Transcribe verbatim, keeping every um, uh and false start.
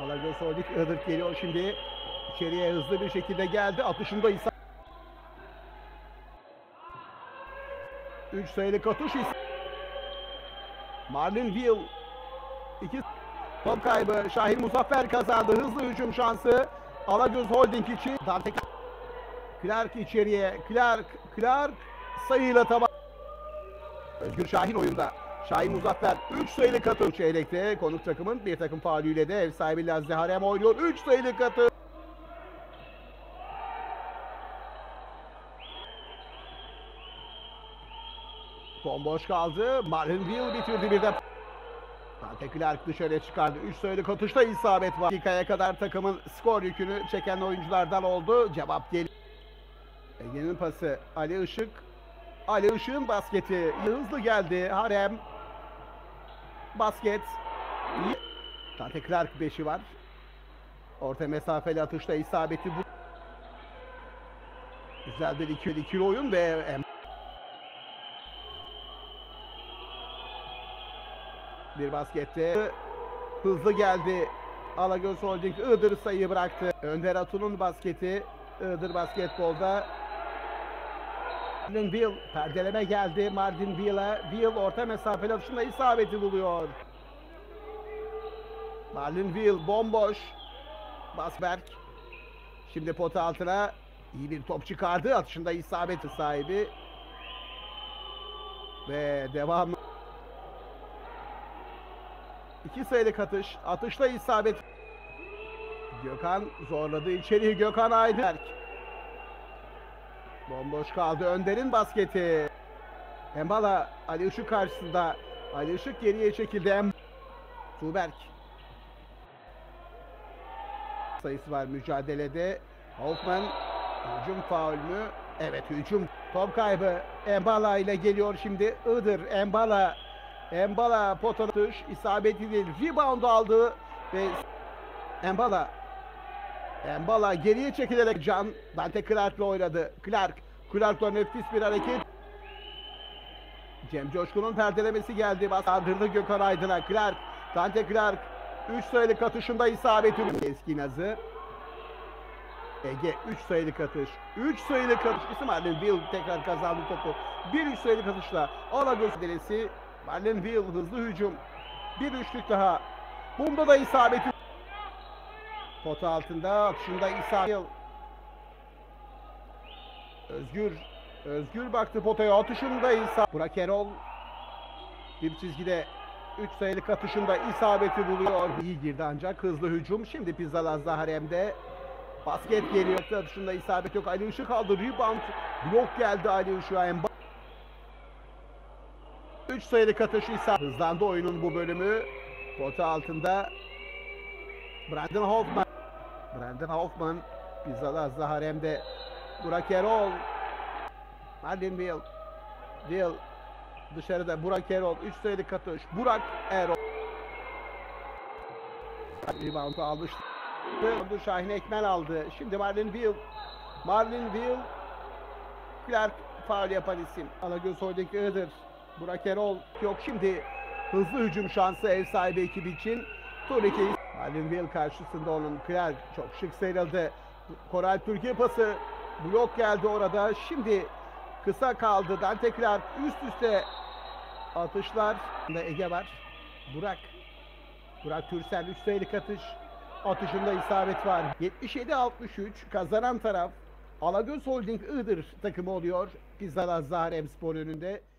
Alagöz Holding Iğdır geliyor şimdi. İçeriye hızlı bir şekilde geldi. Atışında ise üç sayılık atış ise Marlin Will iki top kaybı. Şahin Muzaffer kazandı. Hızlı hücum şansı Alagöz Holding için. Dante Clark içeriye. Clark Clark sayıyla tamam. Özgür Şahin oyunda. Şahin Muzaffer üç sayılık atış. Çeyrekte konuk takımın bir takım faulüyle de ev sahibi Lazlı Harem oynuyor. üç sayılık atış. Bomboş kaldı. Marlin Will bitirdi bir de. Dante Clark dışarıya çıkardı. üç sayılık atışta isabet var. Dakikaya kadar takımın skor yükünü çeken oyunculardan oldu. Cevap geliyor. Ege'nin pası. Ali Işık. Ali Işık'ın basketi. Hızlı geldi. Harem. Basket. Dante Clark beşi var. Orta mesafeli atışta isabeti bu. Güzel bir ikili ikili oyun ve bir baskette hızlı geldi. Alagöz Holding Iğdır sayı bıraktı. Önder Atun'un basketi. Iğdır basketbolda. Marlin Will perdeleme geldi. Marlin Will'a. Will orta mesafeli atışında isabeti buluyor. Marlin Will bomboş. Basberk. Şimdi pota altına iyi bir top çıkardı. Atışında isabeti sahibi. Ve devam. İki sayılık atış. Atışta isabet. Gökhan zorladı içeriği. Gökhan Ayberk. Bomboş kaldı. Önder'in basketi. Embala Ali Işık karşısında. Ali Işık geriye çekildi. Em Tuğberk. Sayısı var mücadelede. Hoffman. Hücum faul mü? Evet hücum. Top kaybı. Embala ile geliyor şimdi. Iğdır. Embala. Embala pota atış. İsabeti değil. Rebound aldı. Ve Embala. Embala geriye çekilerek Can Dante Clark'la oynadı. Clark. Clark'la nefis bir hareket. Cem Coşkun'un perdelemesi geldi. Bastırdı Gökhan Aydın'a. Clark. Dante Clark. üç sayılık atışında isabeti. Eski Nazı. Ege üç sayılık atış. üç sayılık atış. İsim Marlin Will tekrar kazandı topu. bir üç sayılık atışla Alagöz delisi. Marlin Will hızlı hücum. Bir üçlük daha. Bunda da isabeti. Pota altında atışında isabet. Özgür. Özgür baktı potaya. Atışında isabet. Burak Erol. Bir çizgide üç sayılık atışında isabeti buluyor. İyi girdi ancak hızlı hücum. Şimdi Pizzalaz'da Harem'de. Basket geliyor. Atışında isabet yok. Ali Işık aldı. Rebound. Blok geldi Ali Işık'a. üç sayılık atışı isabet. Hızlandı oyunun bu bölümü. Pota altında. Brandon Hoffman. Brandon Hoffman. Pizzalaz'da Harem'de. Burak Erol. Marlin Will. Will. Dışarıda Burak Erol. üç sayılık atış. Burak Erol. Rebound'u almıştı. Şahin Ekmel aldı. Şimdi Marlin Will. Marlin Will. Clark faul yapan isim. Alagöz Holding Iğdır. Burak Erol yok. Şimdi hızlı hücum şansı ev sahibi ekibi için. Turnike'yi. Marlin Will karşısında onun. Clark çok şık sıyrıldı. Koral Türkiye pası. Blok geldi orada. Şimdi kısa kaldı. Dante Clark üst üste atışlar. Ege var. Burak. Burak Türsel üç sayılık atış. Atışında isabet var. yetmiş yedi altmış üç kazanan taraf Alagöz Holding Iğdır takımı oluyor. Pizzalaz'da Haremspor önünde.